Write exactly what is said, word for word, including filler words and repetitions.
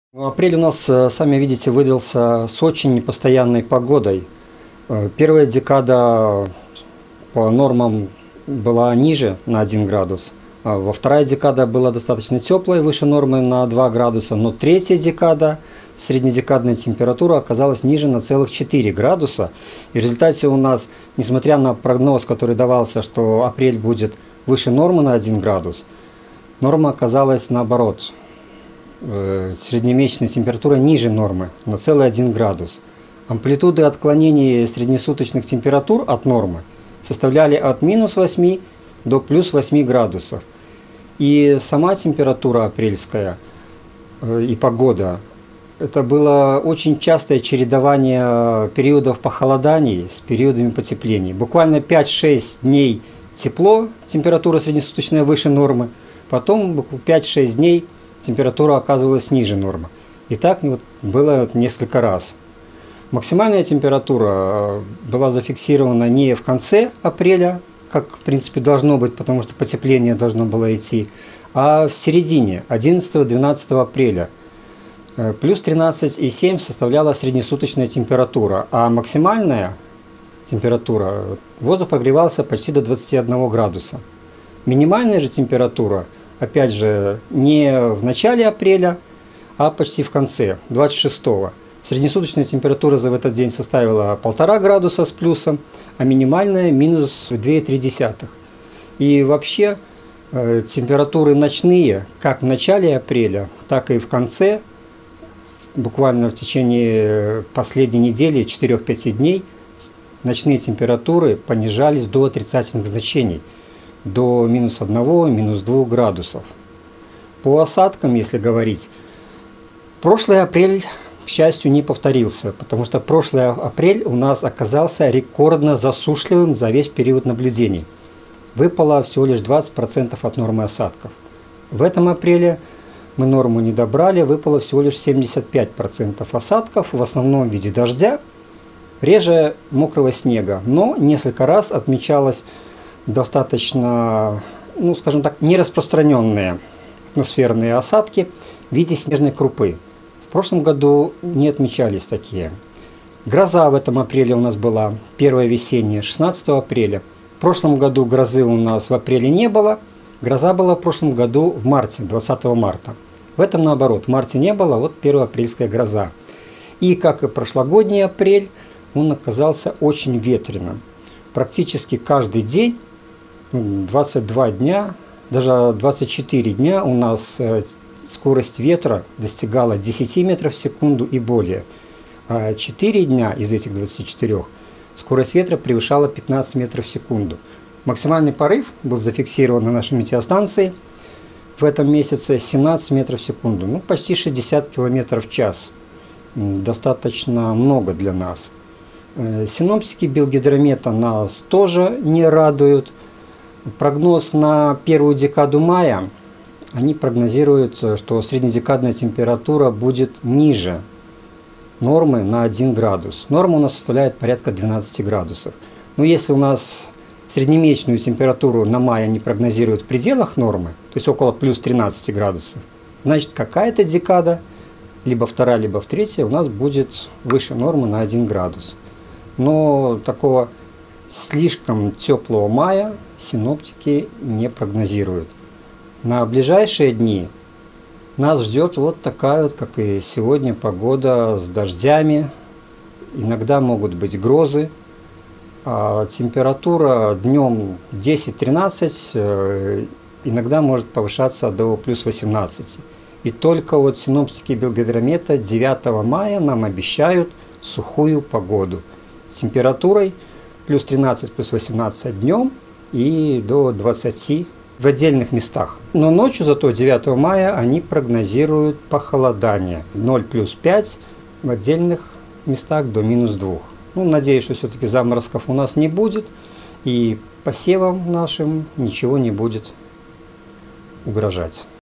Ну, апрель у нас, э, сами видите, выдался с очень непостоянной погодой. Э, Первая декада по нормам была ниже на один градус, а во вторая декада была достаточно теплой, выше нормы на два градуса, но третья декада, среднедекадная температура оказалась ниже на целых четыре градуса. И в результате у нас, несмотря на прогноз, который давался, что апрель будет выше нормы на один градус, норма оказалась наоборот. Среднемесячная температура ниже нормы на целый один градус. Амплитуды отклонений среднесуточных температур от нормы составляли от минус восьми до плюс восьми градусов. И сама температура апрельская и погода – это было очень частое чередование периодов похолоданий с периодами потеплений. Буквально пять-шесть дней тепло, температура среднесуточная выше нормы, потом пять-шесть дней температура оказывалась ниже нормы. И так вот было несколько раз. Максимальная температура была зафиксирована не в конце апреля, как в принципе должно быть, потому что потепление должно было идти, а в середине, одиннадцатого-двенадцатого апреля. Плюс тринадцать и семь составляла среднесуточная температура, а максимальная температура, воздух прогревался почти до двадцати одного градуса. Минимальная же температура, опять же, не в начале апреля, а почти в конце, двадцать шестого. Среднесуточная температура за этот день составила полтора градуса с плюсом, а минимальная минус две и три десятых. И вообще э, температуры ночные, как в начале апреля, так и в конце, буквально в течение последней недели, четырёх-пяти дней, ночные температуры понижались до отрицательных значений, до минус одного, минус двух градусов. По осадкам, если говорить, прошлый апрель, к счастью, не повторился, потому что прошлый апрель у нас оказался рекордно засушливым за весь период наблюдений. Выпало всего лишь двадцать процентов от нормы осадков. В этом апреле мы норму не добрали, выпало всего лишь семьдесят пять процентов осадков, в основном в виде дождя, реже мокрого снега, но несколько раз отмечалось достаточно, ну скажем так, нераспространенные атмосферные осадки в виде снежной крупы. В прошлом году не отмечались такие. Гроза в этом апреле у нас была, первая весенняя, шестнадцатого апреля. В прошлом году грозы у нас в апреле не было, гроза была в прошлом году в марте, двадцатого марта. В этом наоборот, в марте не было, вот первая апрельская гроза. И как и прошлогодний апрель, он оказался очень ветреным. Практически каждый день, двадцать два дня, даже двадцать четыре дня у нас скорость ветра достигала десяти метров в секунду и более. А четыре дня из этих двадцати четырёх скорость ветра превышала пятнадцать метров в секунду. Максимальный порыв был зафиксирован на нашей метеостанции в этом месяце семнадцать метров в секунду, ну почти шестьдесят километров в час. Достаточно много для нас. Синоптики Белгидромета нас тоже не радуют. Прогноз на первую декаду мая, они прогнозируют, что среднедекадная температура будет ниже нормы на один градус. Норма у нас составляет порядка двенадцати градусов. Но если у нас среднемесячную температуру на май они прогнозируют в пределах нормы, то есть около плюс тринадцати градусов, значит какая-то декада, либо вторая, либо в третья, у нас будет выше нормы на один градус. Но такого слишком теплого мая синоптики не прогнозируют. На ближайшие дни нас ждет вот такая вот, как и сегодня, погода с дождями. Иногда могут быть грозы. А температура днем десять-тринадцать, иногда может повышаться до плюс восемнадцати. И только вот синоптики Белгидромета девятого мая нам обещают сухую погоду с температурой плюс тринадцать, плюс восемнадцать днем и до двадцати в отдельных местах. Но ночью зато девятого мая они прогнозируют похолодание. ноль плюс пять в отдельных местах до минус двух. Ну, надеюсь, что все-таки заморозков у нас не будет и посевам нашим ничего не будет угрожать.